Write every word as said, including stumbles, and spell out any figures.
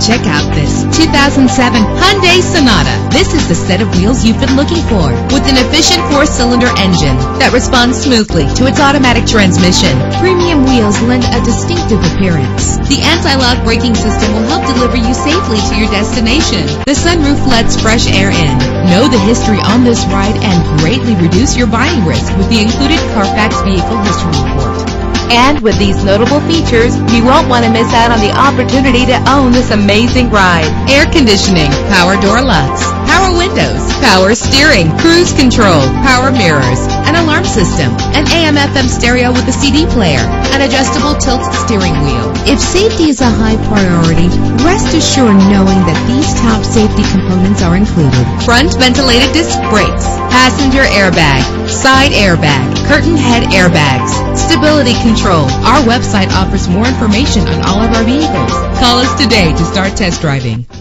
Check out this two thousand seven Hyundai Sonata. This is the set of wheels you've been looking for, with an efficient four-cylinder engine that responds smoothly to its automatic transmission. Premium wheels lend a distinctive appearance. The anti-lock braking system will help deliver you safely to your destination. The sunroof lets fresh air in. Know the history on this ride and greatly reduce your buying risk with the included Carfax Vehicle History Report. And with these notable features, you won't want to miss out on the opportunity to own this amazing ride. Air conditioning, power door locks, power windows, power steering, cruise control, power mirrors, an alarm system, an A M F M stereo with a C D player, an adjustable tilt steering wheel. If safety is a high priority, rest assured knowing that these top safety components are included. Front ventilated disc brakes, passenger airbag, side airbag, curtain head airbags, stability control. Our website offers more information on all of our vehicles. Call us today to start test driving.